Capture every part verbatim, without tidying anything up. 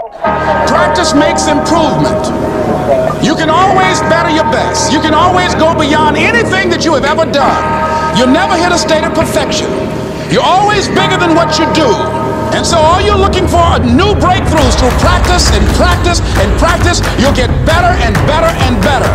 Practice makes improvement. You can always better your best. You can always go beyond anything that you have ever done. You'll never hit a state of perfection. You're always bigger than what you do. And so all you're looking for are new breakthroughs through practice and practice and practice. You'll get better and better and better.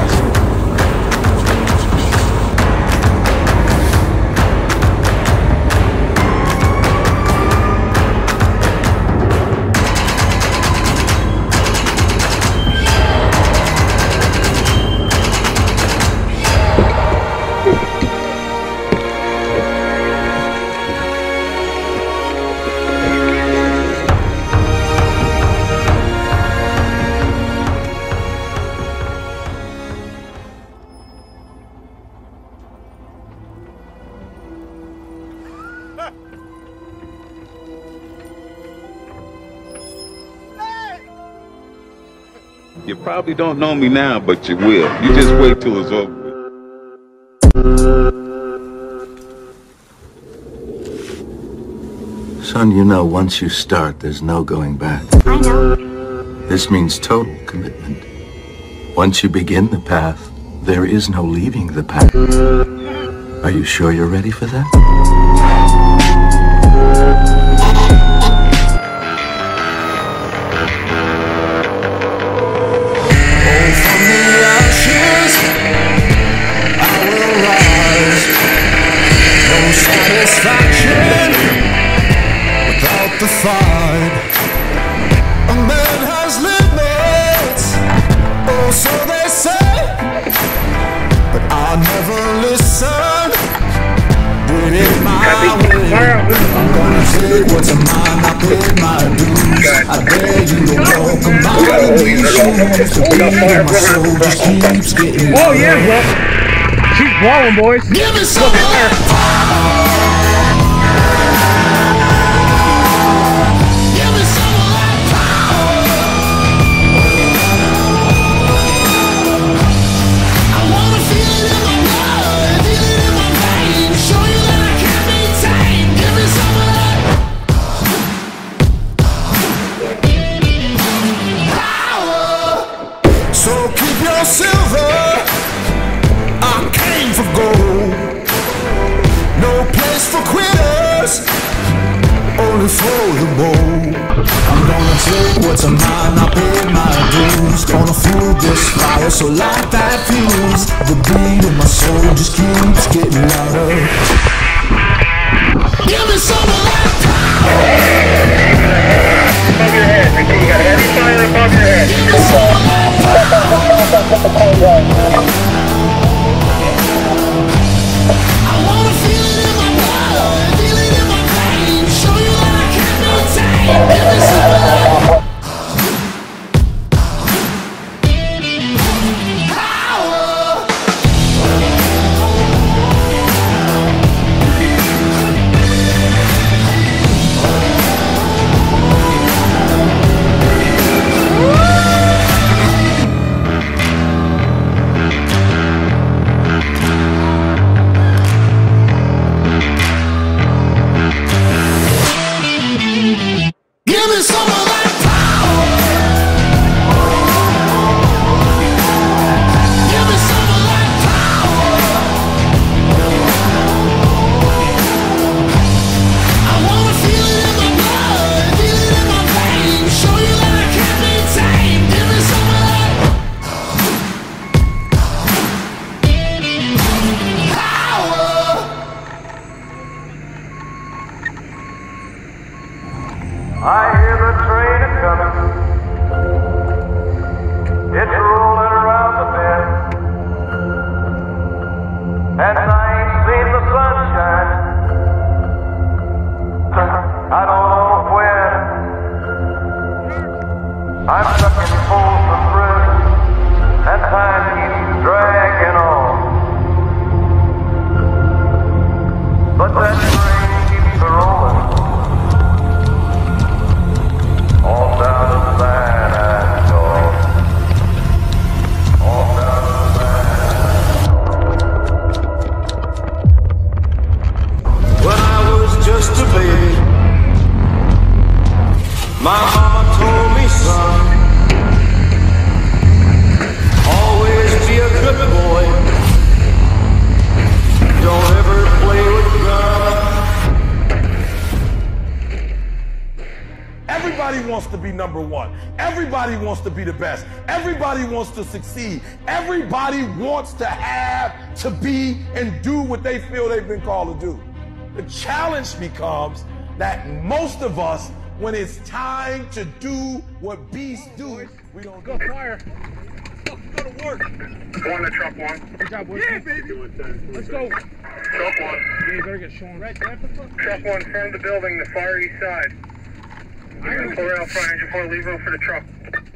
You probably don't know me now, but you will. You just wait till it's over with. Son, you know, once you start, there's no going back. I know. This means total commitment. Once you begin the path, there is no leaving the path. Are you sure you're ready for that? Without the fight, a man has limits, oh so they say, but I never listen, did it my way. I'm gonna take what's mine, I pay my dues, I dare you to walk a mile in these shoes, the beat in my soul just keeps getting louder. Oh yeah, bro. She's blowing, boys. Give me some of that. Silver, I came for gold. No place for quitters, only for the bold. I'm gonna take what's mine, I pay my dues. Gonna fuel this fire, so light that fuse. The beat in my soul just keeps getting louder. Give me some of that power. Above your head, Ricky, you got a heavy fire above your head. Give me some of that power. I wanna feel it in my blood, feel it in my veins, show you that I can't be tamed. Give me some of that I hear the train a-comin', it's rollin' around the bend, and I ain't seen the sunshine, I don't know when. I'm stuck in Folsom prison, and time keeps dragging on, but that train keeps a-rollin'. All down to San Antonio. All down to San Antonio. When I was just a baby, my mama told me, son, Everybody wants to be number one. Everybody wants to be the best. Everybody wants to succeed. Everybody wants to have, to be, and do what they feel they've been called to do. The challenge becomes that most of us, when it's time to do what beasts do, we don't Go do it. fire. Let's go to work. One to truck one. Good job, boys. Yeah, baby. Let's go. Truck one. Yeah, you better get shown. Right there. Truck one, front of the building, the far east side. You're gonna pull around front, engine four, leave room for the truck.